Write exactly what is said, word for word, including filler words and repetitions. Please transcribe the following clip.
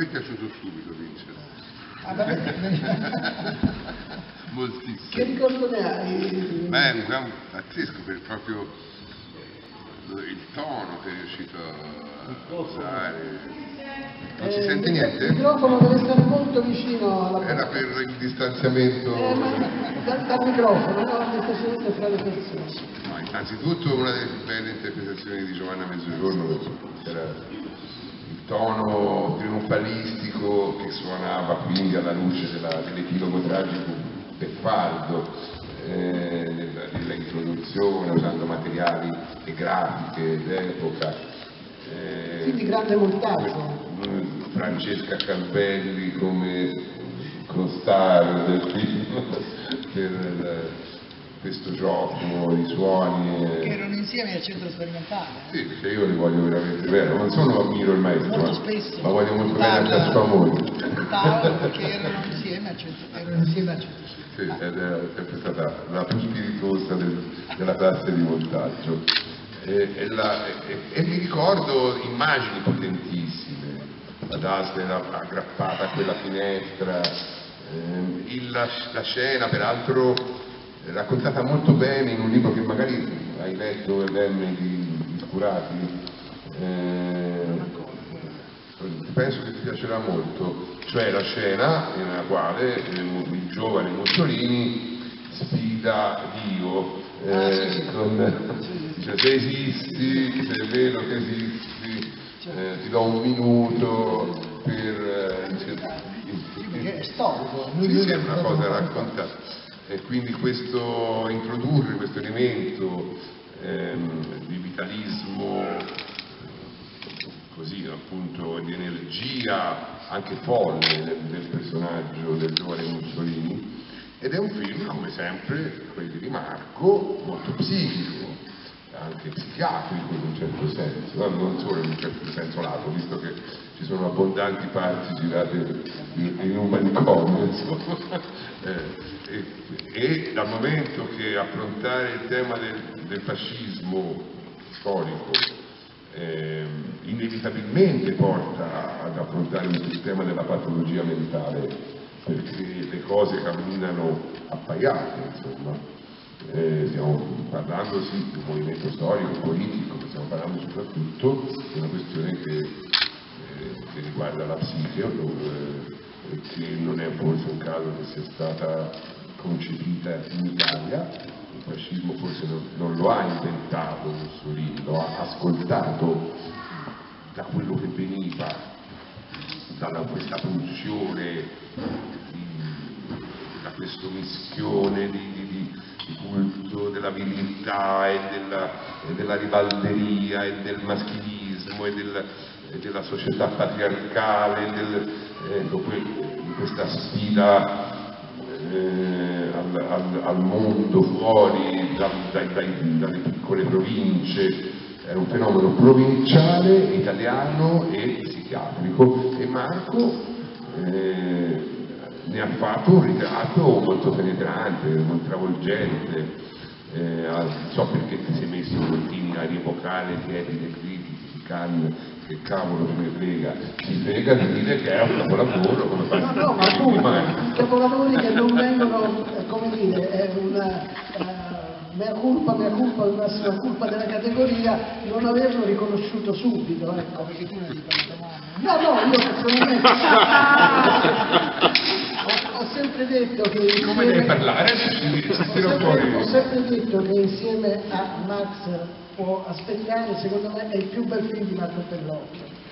è piaciuto subito Vincere. Ah, Moltissimo. Che ricordo ne hai? Beh, è un gran pazzesco per proprio il tono che è riuscito a usare. Non si eh, sente il, niente? Il microfono deve stare molto vicino alla Era per il distanziamento. eh, ma, dal, dal microfono, no? La distanziamento fra le persone. No, innanzitutto una delle più belle interpretazioni di Giovanna Mezzogiorno era il tono trionfalistico che suonava quindi alla luce della, dell'epilogo tragico beffardo eh, nella, nella introduzione, usando materiali e grafiche d'epoca. Eh, Quindi grande montaggio. Francesca Calvelli come co-star del film per eh, questo gioco di suoni. Eh... Che erano insieme al centro sperimentale. Eh? Sì, perché io li voglio veramente bene, non solo ammiro il maestro, molto ma, spesso, ma voglio molto bene anche a sua moglie. Perché erano insieme al centro sperimentale. Sì, ed è sempre stata la più spiritosa del, della classe di montaggio. E, e, la, e, e mi ricordo immagini potentissime, la Dazzler aggrappata a quella finestra, ehm, il, la, la scena peraltro raccontata molto bene in un libro che magari hai letto, l'M di, di Scurati, eh, penso che ti piacerà molto, cioè la scena nella quale il, il giovane Mussolini sfida Dio eh, ah, sì, sì. Con, dice, se esisti, se è vero che esisti, eh, ti do un minuto per... Eh, perché è storico. Sì, sì, è una cosa raccontata. E quindi questo introdurre questo elemento ehm, di vitalismo, così appunto, di energia anche folle del, del personaggio del giovane Mussolini, ed è un film, come sempre, quelli di Marco, molto psichico, anche psichiatrico in un certo senso, non solo in un certo senso lato, visto che ci sono abbondanti parti girate in, in un manicomio, insomma. Eh, e, e dal momento che affrontare il tema del, del fascismo storico eh, inevitabilmente porta ad affrontare il tema della patologia mentale, perché le cose camminano appaiate, insomma. Eh, stiamo parlando sì di un movimento storico, politico, ma stiamo parlando soprattutto di una questione che, eh, che riguarda la psiche, eh, e che non è forse un caso che sia stata concepita in Italia. Il fascismo forse non, non lo ha inventato Mussolini, lo ha ascoltato da quello che veniva da questa pulsione, da questo mischione di, di, di, di culto della virilità e della, e della ribalderia e del maschilismo e, del, e della società patriarcale, del, ecco, di questa sfida eh, al, al, al mondo fuori da, dai, dai, dalle piccole province. È un fenomeno provinciale, italiano e psichiatrico, e Marco eh, ne ha fatto un ritratto molto penetrante, molto travolgente. Eh, non so perché ti sei messo in continui a rievocare Piedi dei critici di Cannes, che cavolo me ne frega, si frega di dire che è un capolavoro, come fa. No, no, ma appunto, i capolavori che non vengono, come dire, è una... Uh, mea colpa, mea colpa, la massima colpa della categoria, non averlo riconosciuto subito, ecco. Perché tu ne hai parlato male. No, no, io personalmente ho, ho sempre detto che insieme... Come devi parlare? Ho sempre, ho sempre detto che insieme a Max può aspettare, secondo me è il più bel film di Marco Bellocchio.